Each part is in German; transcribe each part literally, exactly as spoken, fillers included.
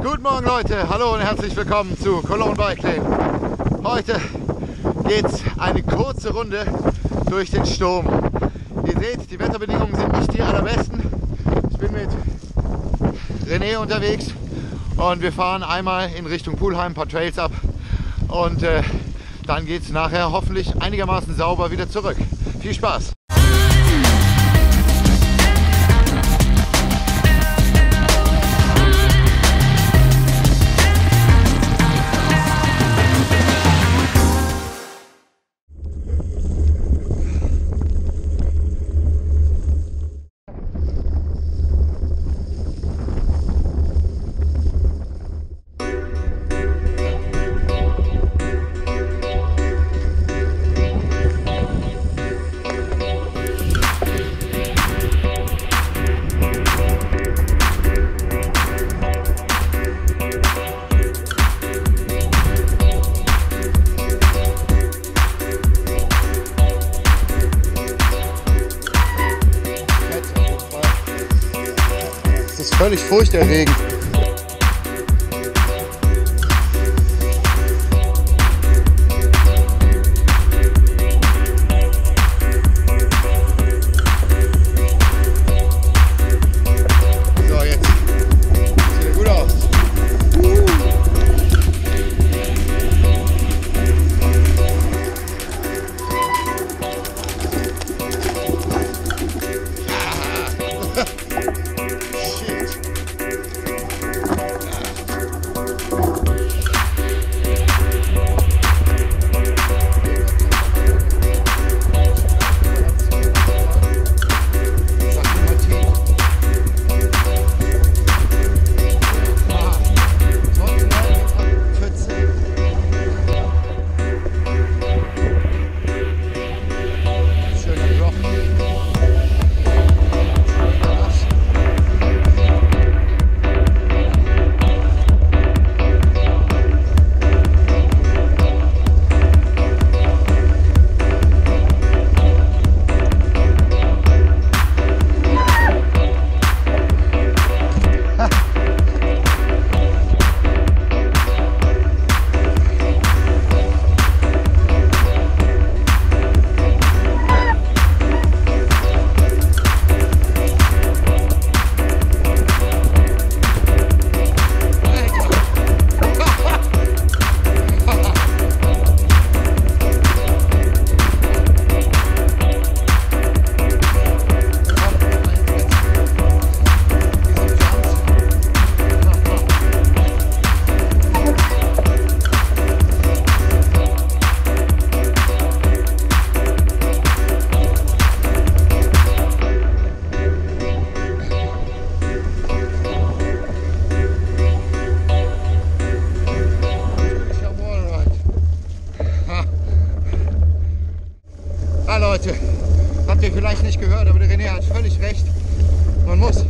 Guten Morgen Leute, hallo und herzlich willkommen zu Cologne Bike Lane. Heute geht es eine kurze Runde durch den Sturm. Ihr seht, die Wetterbedingungen sind nicht die allerbesten. Ich bin mit René unterwegs und wir fahren einmal in Richtung Pulheim ein paar Trails ab und äh, dann geht es nachher hoffentlich einigermaßen sauber wieder zurück. Viel Spaß! Das ist völlig furchterregend. So, jetzt sieht gut aus. Uh. Ja Leute, habt ihr vielleicht nicht gehört, aber der René hat völlig recht. Man muss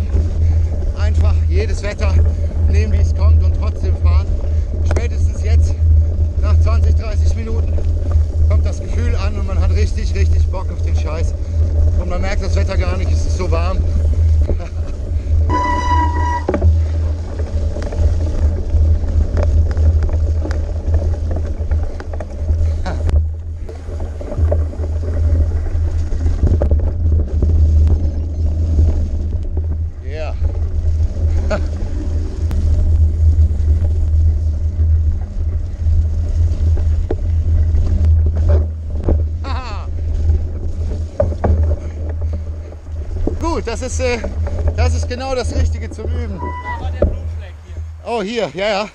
einfach jedes Wetter nehmen, wie es kommt und trotzdem fahren. Spätestens jetzt, nach zwanzig, dreißig Minuten, kommt das Gefühl an und man hat richtig, richtig Bock auf den Scheiß. Und man merkt das Wetter gar nicht, es ist so warm. Gut, das ist, äh, das ist genau das Richtige zum Üben. Da war der Blutfleck hier. Oh, hier, ja, ja.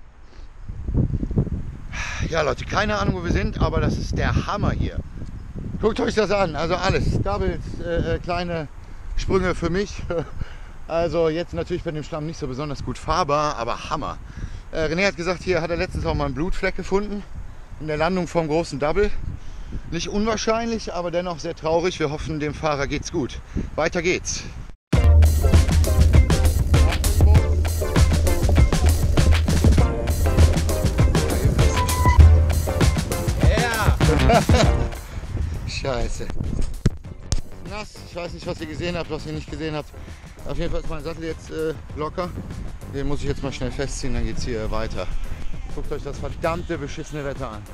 Ja, Leute, keine Ahnung, wo wir sind, aber das ist der Hammer hier. Guckt euch das an, also alles. Doubles, äh, kleine Sprünge für mich. Also jetzt natürlich bei dem Schlamm nicht so besonders gut fahrbar, aber Hammer. Äh, René hat gesagt, hier hat er letztens auch mal einen Blutfleck gefunden. In der Landung vom großen Double. Nicht unwahrscheinlich, aber dennoch sehr traurig. Wir hoffen, dem Fahrer geht's gut. Weiter geht's. Ja! Scheiße. Nass. Ich weiß nicht, was ihr gesehen habt, was ihr nicht gesehen habt. Auf jeden Fall ist mein Sattel jetzt äh, locker. Den muss ich jetzt mal schnell festziehen, dann geht's hier weiter. Guckt euch das verdammte beschissene Wetter an.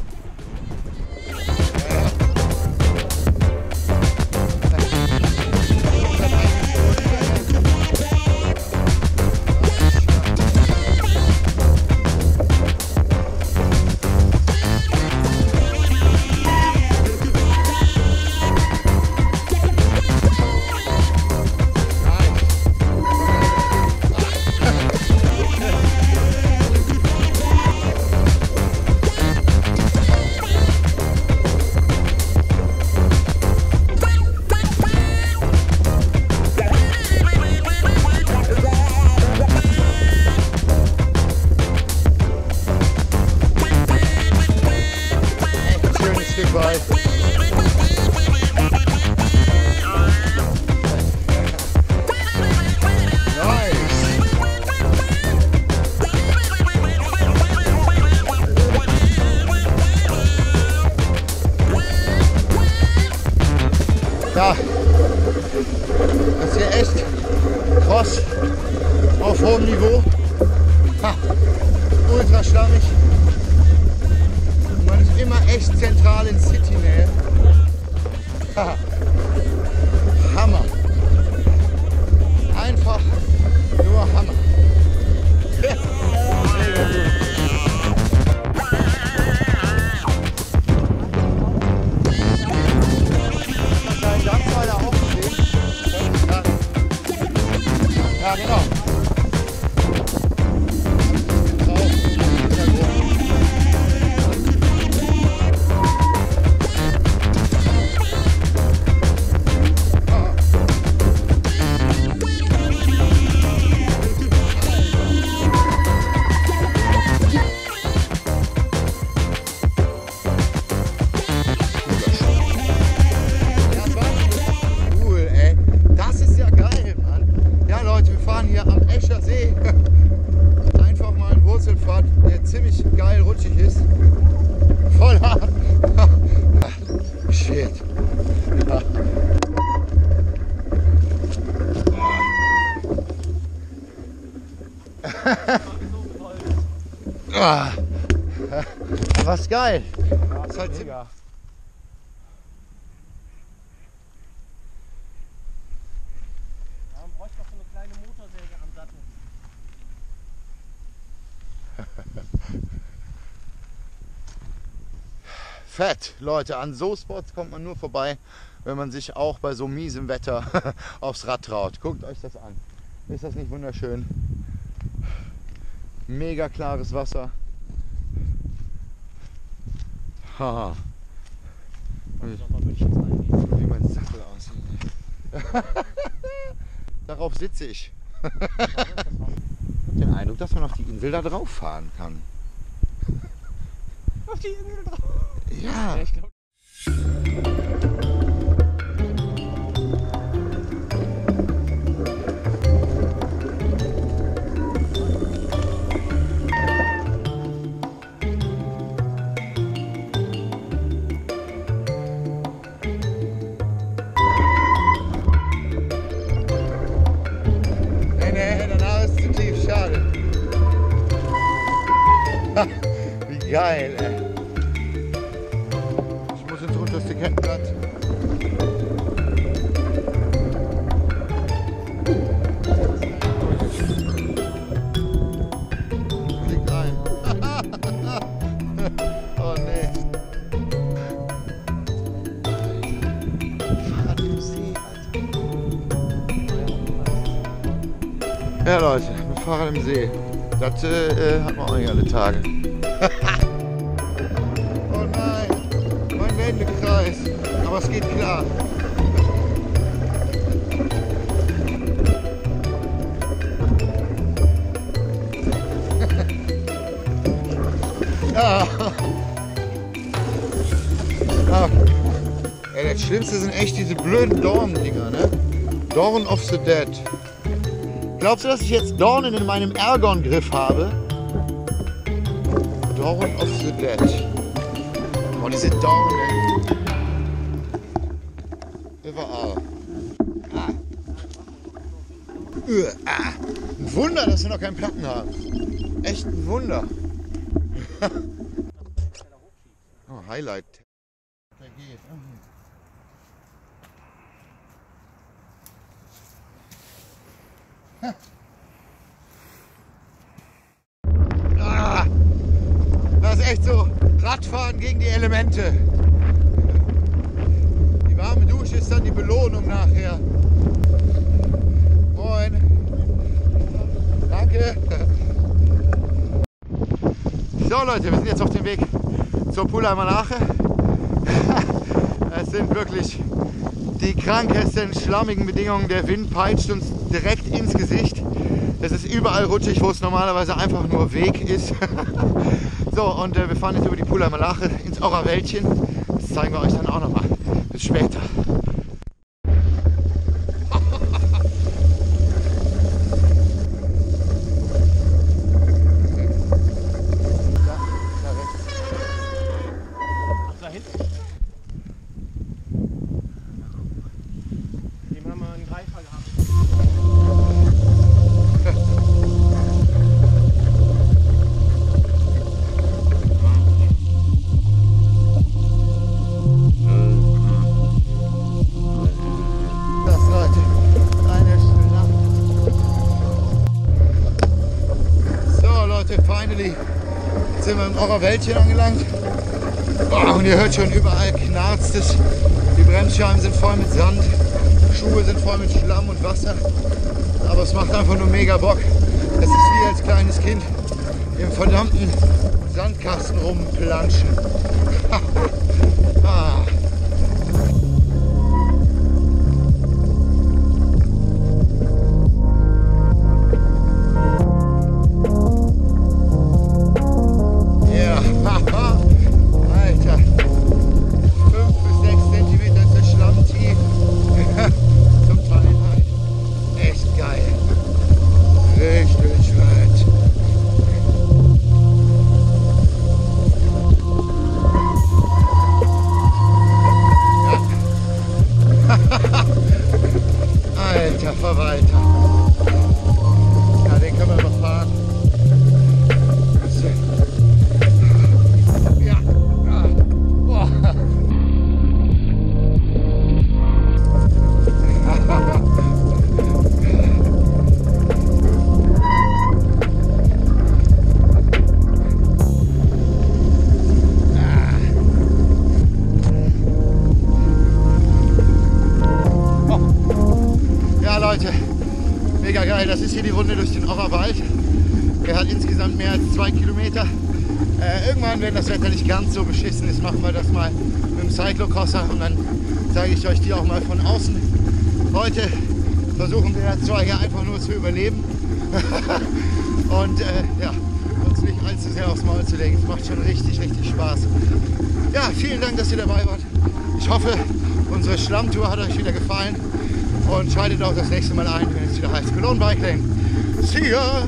Ja, das ist hier echt Cross auf hohem Niveau. Ha, ultra schlammig. Man ist immer echt zentral in City-Nähe. Ha, Hammer. Einfach nur Hammer. Mega gut. Ja, genau. Einfach mal ein Wurzelpfad, der ziemlich geil rutschig ist. Voll hart. Shit. Ja. Was geil. Das ist halt mega. Man bräuchte noch so eine kleine Motorsäge am Sattel. Fett, Leute, an so Spots kommt man nur vorbei, wenn man sich auch bei so miesem Wetter aufs Rad traut. Guckt euch das an. Ist das nicht wunderschön? Mega klares Wasser. Haha. Wie mein Sattel aussieht. Darauf sitze ich. Ich habe den Eindruck, dass man auf die Insel da drauf fahren kann. Auf die Insel drauf? Ja. Ja, ich glaub... Nee, nee, danach ist es zu tief, schade. Wie geil, ey. Ich muss ins unterste Kettenblatt. Fliegt rein. Oh nee. Fahrt im See, Alter. Ja Leute, wir fahren im See. Das äh, hat man auch nicht alle Tage. Oh nein, mein Wendekreis. Aber es geht klar. Ja. Ah. Ey, das Schlimmste sind echt diese blöden Dornen-Dinger, ne? Dawn of the Dead. Glaubst du, dass ich jetzt Dornen in meinem Ergon-Griff habe? Dawn of the Dead. Oh, diese Dornen. Überall. Ah. Uah, ah. Wunder, dass wir noch keinen Platten haben. Echt ein Wunder. Oh, Highlight. Der geht. Ah, das ist echt so Radfahren gegen die Elemente. Die warme Dusche ist dann die Belohnung nachher. Moin. Danke. So Leute, wir sind jetzt auf dem Weg zur Pullheimer Lache. Es sind wirklich die krankesten, schlammigen Bedingungen. Der Wind peitscht uns direkt ins Gesicht. Es ist überall rutschig, wo es normalerweise einfach nur Weg ist. So, und äh, wir fahren jetzt über die Pullheimer Lache ins Orra-Wäldchen. Das zeigen wir euch dann auch nochmal. Bis später. Finally sind wir im Orra-Wäldchen angelangt. Oh, und ihr hört schon, überall knarzt es. Die Bremsscheiben sind voll mit Sand, Schuhe sind voll mit Schlamm und Wasser. Aber es macht einfach nur mega Bock. Es ist wie als kleines Kind im verdammten Sandkasten rumplanschen. Ah. Alter Verwalter. Ja, den können wir noch fahren. Ja. Boah. Leute, mega geil, das ist hier die Runde durch den Orra-Wald. Er hat insgesamt mehr als zwei Kilometer. Äh, irgendwann, wenn das Wetter nicht ganz so beschissen ist, machen wir das mal mit dem Cyclocrosser und dann zeige ich euch die auch mal von außen. Heute versuchen wir zwar hier einfach nur zu überleben und äh, ja, uns nicht allzu sehr aufs Maul zu legen. Es macht schon richtig, richtig Spaß. Ja, vielen Dank, dass ihr dabei wart. Ich hoffe, unsere Schlammtour hat euch wieder gefallen. Und schaltet auch das nächste Mal ein, wenn es wieder heißt Cologne Bike Lane. See ya!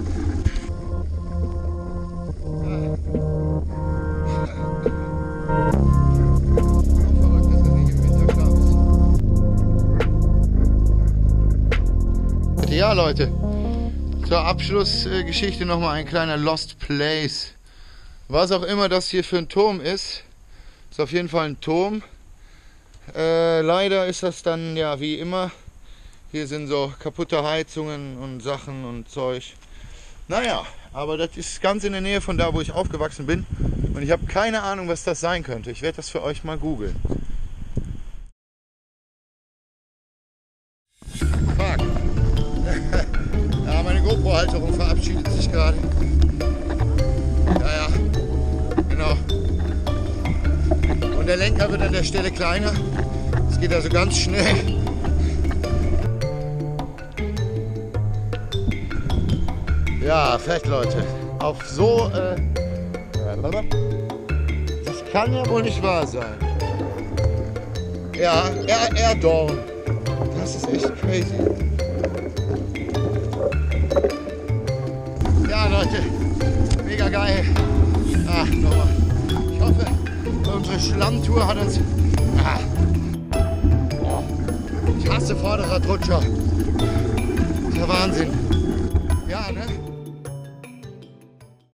Verrückt, dass er nicht im Winterschlaf ist. Ja Leute, zur Abschlussgeschichte nochmal ein kleiner Lost Place. Was auch immer das hier für ein Turm ist, ist auf jeden Fall ein Turm. Äh, leider ist das dann ja wie immer. Hier sind so kaputte Heizungen und Sachen und Zeug. Naja, aber das ist ganz in der Nähe von da, wo ich aufgewachsen bin. Und ich habe keine Ahnung, was das sein könnte. Ich werde das für euch mal googeln. Fuck. Ja, meine GoPro-Halterung verabschiedet sich gerade. Ja, ja, genau. Und der Lenker wird an der Stelle kleiner. Es geht also ganz schnell. Ja, fett Leute. Auf so... Äh, das kann ja wohl nicht wahr sein. Ja, Air, Airdorn. Das ist echt crazy. Ja Leute, mega geil. Ach, nochmal. Ich hoffe, unsere Schlammtour hat uns... Ah. Ich hasse Vorderradrutscher. Das ist ja Wahnsinn. Ja, ne?